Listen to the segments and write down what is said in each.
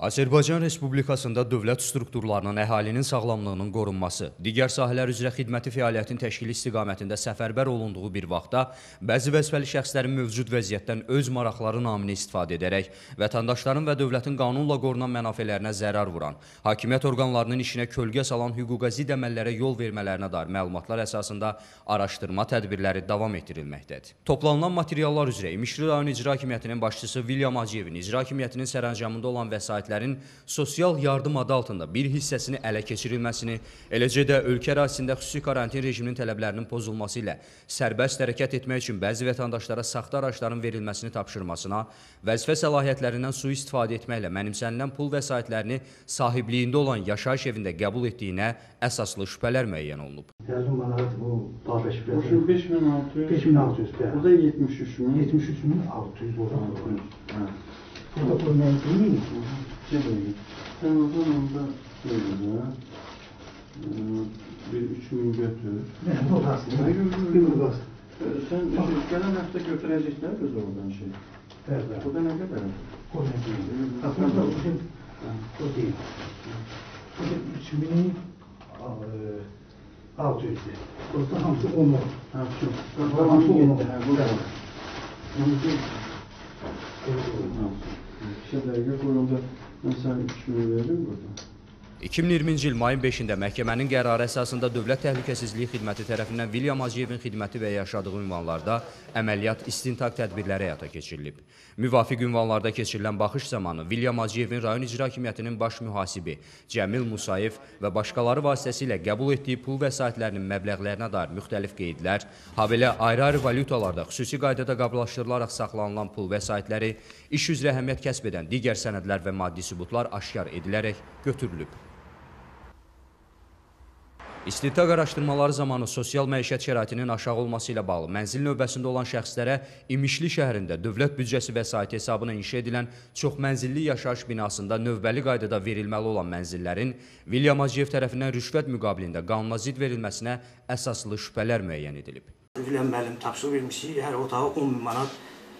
Azərbaycan Respublikasında dövlət strukturlarının əhalinin sağlamlığının qorunması, digər sahələr üzrə xidməti fəaliyyətin təşkili istiqamətində səfərbər olunduğu bir vaxtda bəzi vəzifəli şəxslərin mövcud vəziyyətdən öz maraqları naminə istifadə edərək vətəndaşların və dövlətin qanunla qorunan mənafələrinə zərər vuran, hakimiyyət orqanlarının işinə kölgə salan hüquqa zidd əməllərə yol vermələrinə dair məlumatlar əsasında araşdırma tədbirləri davam etdirilməkdədir. Toplanılan materiallar üzrə İmişli rayon İcra Hakimiyyətinin başçısı William Hacıyevin İcra Hakimiyyətinin sərəncamında olan vəsaitlərin sosial yardım adı altında bir hissəsini ələ keçirilməsini, eləcə də ölkə ərazisində xüsusi karantin rejiminin tələblərinin pozulması ilə sərbəst hərəkət etmək üçün bəzi vətəndaşlara saxta araçların verilməsini tapşırmasına, vəzifə səlahiyyətlərindən sui-istifadə etməklə mənimsənilən pul vəsaitlərini sahibliyində olan yaşayış evində qəbul etdiyinə əsaslı şübhələr müəyyən olunub. Yazım bana bu bağdaş fiyatı. 5600. 5600 lira. Bu da 73.000. 73.600 lira. Burada bu mevzini sen o zaman da böyle bir 3000 götür. Ne bu aslında? Bir bu aslında. Sen gelen hafta götürecekler kız oradan şey. Evet. Bu da ne kadar? O ne değil. Aslında o değil. Bu da 3600 lira. Burada hamsi 10 oldu. Burada hamsi 10 oldu. Şeylerge koyulda mesela 3000 veririm burada. 2020-ci il mayın 5-də məhkəmənin qərarı əsasında Dövlət Təhlükəsizliyi Xidməti tərəfindən William Hacıyevin xidməti və yaşadığı ünvanlarda əməliyyat istintaq tədbirləri həyata keçirilib. Müvafiq ünvanlarda keçirilən baxış zamanı William Hacıyevin rayon İcra Hakimiyyətinin baş mühasibi Cəmil Musayev və başqaları vasitəsilə qəbul etdiyi pul vəsaitlərinin məbləğlərinə dair müxtəlif qeydlər, habelə ayrı-ayrı valyutalarda xüsusi qaydada qablaşdırılaraq saxlanılan pul vəsaitləri, iş üzrə əhəmiyyət kəsb edən digər sənədlər və maddi sübutlar aşkar edilərək götürülüb. İstintaq araşdırmaları zamanı sosial məişət şəraitinin aşağı olması ilə bağlı mənzil növbəsində olan şəxslərə İmişli şəhərində dövlət büdcəsi vəsaiti hesabına inşa edilən çoxmənzilli yaşayış binasında növbəli qaydada verilməli olan mənzillərin William Hacıyev tərəfindən rüşvət müqabilində qanuna zidd verilməsinə əsaslı şübhələr müəyyən edilib. William müəllim tapşırıq vermişik, hər otağa 10.000 manat,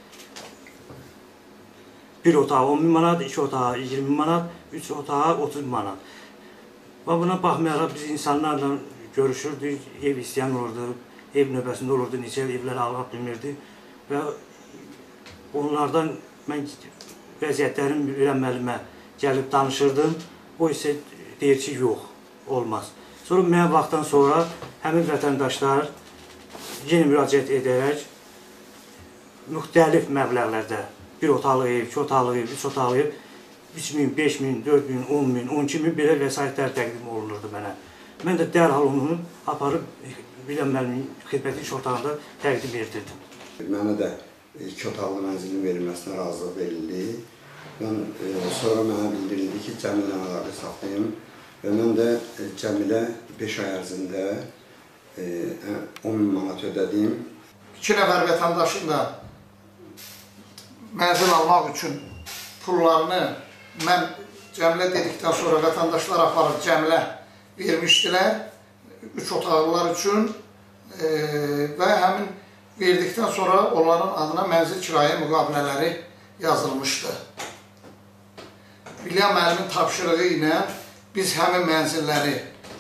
bir otağa 10.000 manat, 2 otağa 20.000 manat, 3 otağa 30.000 manat. Və buna baxmayaraq biz insanlarla görüşürdük, ev istəyən olurdu, ev növbəsində olurdu, neçə evlər alıb bilmirdi və onlardan mən vəziyyətlərin William müəllimə gəlib danışırdım, o isə deyir ki, yox, olmaz. Sonra mən vaxtdan sonra həmin vətəndaşlar yenə müraciət edərək müxtəlif məbləğlərdə bir otaqlı ev, 2 otaqlı ev, 3 otaqlı ev 3.000, 5.000, 4.000, 10.000, 12.000 belə vəsaitlər təqdim olunurdu mənə. Mən də dərhal onu aparıb William müəllimin xidməti iş otağında təqdim etdirdim. Mənə də 2 otaqlı mənzilin verilməsinə razılıq verildi. Sonra mənə bildirildi ki, Cəmillə əlaqə saxlayım və mən də Cəmilə 5 ay ərzində 10.000 manat ödədim. 2 nəfər vətəndaşın da mənzil almaq üçün pullarını mən Cəmilə dedikdən sonra vətəndaşlar aparıb Cəmilə vermişdilər 3 otaqlılar üçün və həmin verdikdən sonra onların adına mənzil kirayə müqavilələri yazılmışdı. William müəllimin tapşırığı ilə biz həmin mənzilləri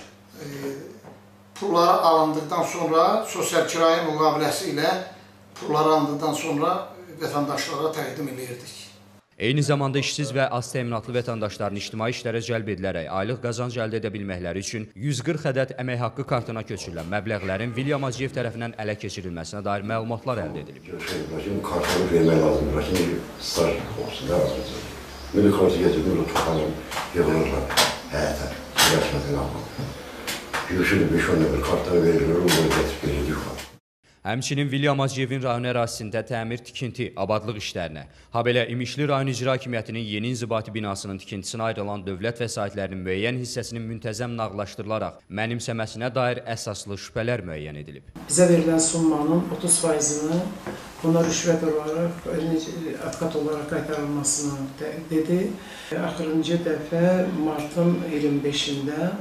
pulları alındıqdan sonra sosial kirayə müqaviləsi ilə pulları alındıqdan sonra vətəndaşlara təqdim edirdik. Eyni zamanda işsiz və az təminatlı vətəndaşların ictimai işlərə cəlb edilərək aylıq qazanc əldə edə bilməkləri üçün 140 ədəd əmək haqqı kartına köçürülən məbləğlərin William Hacıyev tərəfindən ələ keçirilməsinə dair məlumatlar əldə edilib. Kartını vermək lazımdır ki, staj olsun da lazımdır. Milli kartı getirdim, tutalım, yığılırlar həyətə, rəsmətini almaq. Yürüşülü 5-10 bir kartları verilir, onları getirib verilir. Həmçinin William Hacıyevin rayon ərazisində təmir, tikinti, abadlıq işlərinə, habelə İmişli rayon İcra Hakimiyyətinin yeni inzibati binasının tikintisinə ayrılan dövlət vəsaitlərinin müəyyən hissəsinin müntəzəm nağdlaşdırılaraq mənimsəməsinə dair əsaslı şübhələr müəyyən edilib. Bizə verilən summanın 30%-ni buna rüşvət olaraq, avqat olaraq qaytarılmasını dedi. Axırıncı dəfə martın 25-də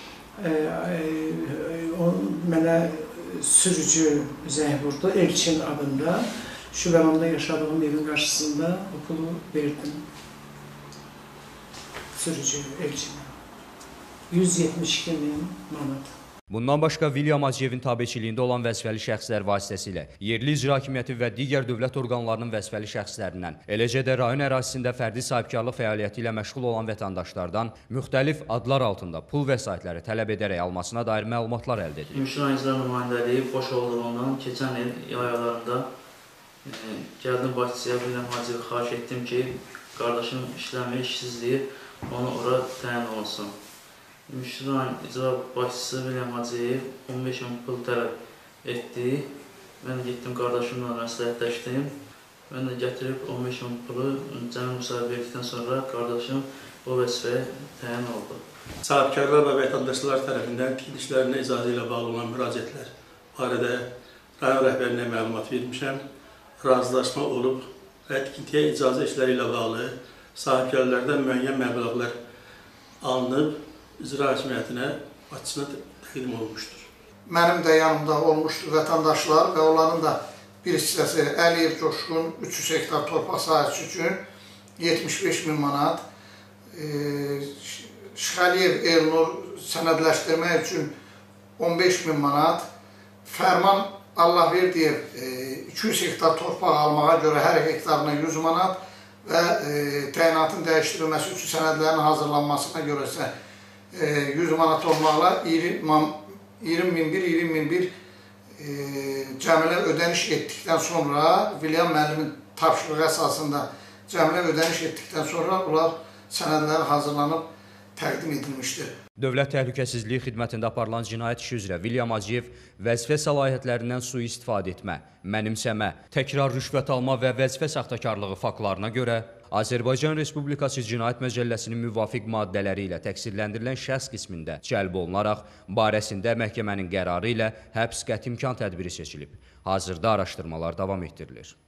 mənə sürücü zəng vurdu, Elçin adında. Şübhəmanda yaşadığım evin qarşısında o pulu verdim. sürücü Elçin. 172 min manat. Bundan başqa William Aciyevin tabeçiliyində olan vəzifəli şəxslər vasitəsilə yerli icra hakimiyyəti və digər dövlət orqanlarının vəzifəli şəxslərindən, eləcə də rayon ərazisində fərdi sahibkarlıq fəaliyyəti ilə məşğul olan vətəndaşlardan müxtəlif adlar altında pul vəsaitləri tələb edərək almasına dair məlumatlar əldə edilir. Ümumi icra nümayəndəliyi boş olduğundan keçən il yay aylarında gəldim başçıya William Aciyevi xahiş etdim ki, qardaşım işləmir, işsizliyir, onu ora təyin olsun. Ümumi icra başçısı William Aciyev 15 min pul tələb etdi. Mən getdim qardaşımla məsləhətləşdim. Mən də gətirib 15 min pulu cəmi müsahibə etdikdən sonra qardaşım o vəzifəyə təyin oldu. Sahibkarlar və vətəndaşlar tərəfindən tikinti işlərinə icazə ilə bağlı olan müraciətlər barədə rayon rəhbərinə məlumat vermişəm. Razılaşma olub və tikintiyə icazə işləri ilə bağlı sahibkarlardan müəyyən məbləğlər alınıb, icra hakimiyyətinə, başçısına təqdim olunmuşdur. Mənim də yanımda olmuşdur vətəndaşlar və onların da bir hissəsi Əliyev Coşqun 300 hektar torpaq sahəsi üçün 75 min manat, Şəxəliyev Elnur sənədləşdirmək üçün 15 min manat, Fərman Allahverdiyev 200 hektar torpaq almağa görə hər hektarına 100 manat və təyinatın dəyişdirilməsi üçün sənədlərin hazırlanmasına görə isə 100 manat olmaqla 20 min bir cəmilə ödəniş etdikdən sonra, William müəllimin tapşırığı əsasında cəmilə ödəniş etdikdən sonra onlar sənədləri hazırlanıb təqdim edilmişdir. Dövlət Təhlükəsizliyi xidmətində aparılan cinayət işi üzrə William Aciyev vəzifə səlahiyyətlərindən sui-istifadə etmə, mənimsəmə, təkrar rüşvət alma və vəzifə saxtakarlığı faktlarına görə Azərbaycan Respublikası Cinayət Məcəlləsinin müvafiq maddələri ilə təqsirləndirilən şəxs qismində cəlb olunaraq, barəsində məhkəmənin qərarı ilə həbs qəti imkan tədbiri seçilib. Hazırda araşdırmalar davam etdirilir.